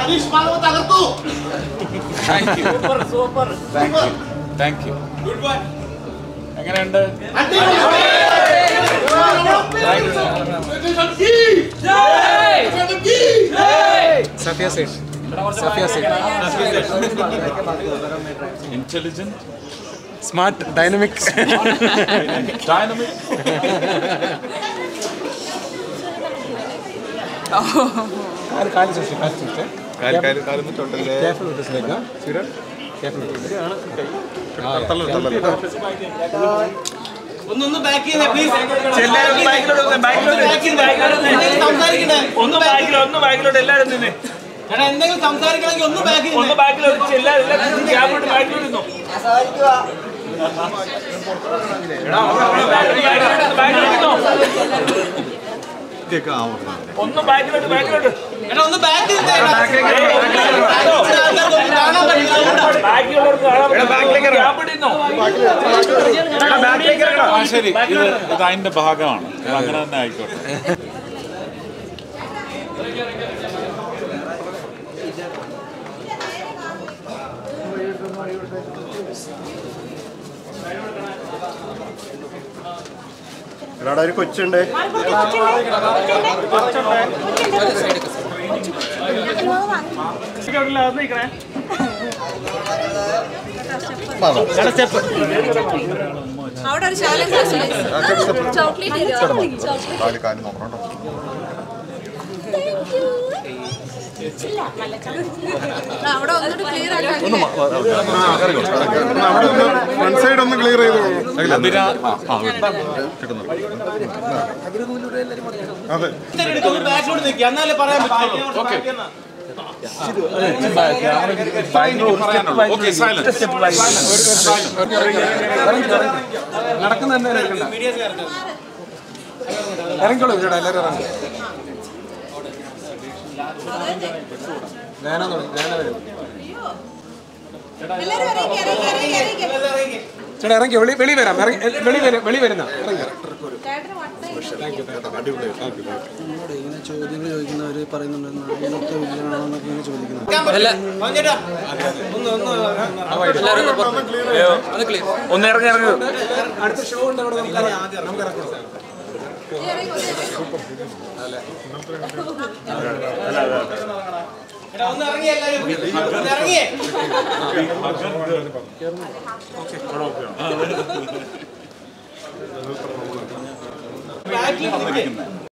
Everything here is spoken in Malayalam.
Thank you. Super. Thank you. Good one. എങ്ങനെയുണ്ട്? Intelligent, smart, dynamic. ഒന്ന് ബാക്ക് ചെയ്യേ പ്ലീസ്. ഒന്ന് ബാക്കിലോട്ട് എല്ലാവരും നിന്ന്. ചേട്ടാ എന്തെങ്കിലും സംസാരിക്കണമെങ്കിൽ ഒന്ന് ബാക്ക് ചെയ്യേ. ഒന്ന് ബാക്കിലോട്ട് എല്ലാവരും ഗ്യാപ്പോട്ട് ബാക്കിലോട്ട് നിന്നോ. ഒന്ന് ബാക്കിലോട്ട് എടാ ഒന്ന് ബാക്ക് ശരി, ഇത് അതിന്റെ ഭാഗമാണ്. അങ്ങനെ തന്നെ ആയിക്കോട്ടെ. എടാ ഒരു കൊച്ചുണ്ട്. അവിടെ ഒരു ചോക്ലേറ്റ് അവിടെ ഒന്നുകൂടി ക്ലിയർ ആക്കാൻ ഫ്രണ്ട് സൈഡ് ഒന്ന് ക്ലിയർ ചെയ്തോളൂ. ബാക്കിലോട്ട് നിൽക്കുക എന്നാലേ പറയാൻ പറ്റുള്ളൂ. നടക്കുന്ന ഇറങ്ങിക്കോളൂ ചേട്ടാ, എല്ലാവരും ഇറങ്ങി. ചേട്ടാ ഇറങ്ങി വെളി വരാം. വെളി വരുന്ന ഇങ്ങനെ ചോദ്യങ്ങൾ ചോദിക്കുന്നവർ പറയുന്നുണ്ടെന്ന് ചോദിക്കുന്നത് ഒന്ന് ഇറങ്ങി അടുത്ത ഷോ ഉണ്ട് അവിടെ. നമുക്ക് ഇറങ്ങണം. ഒന്ന് ഇറങ്ങി എല്ലാവരും ഇറങ്ങിയേ. ബാക്കിൽ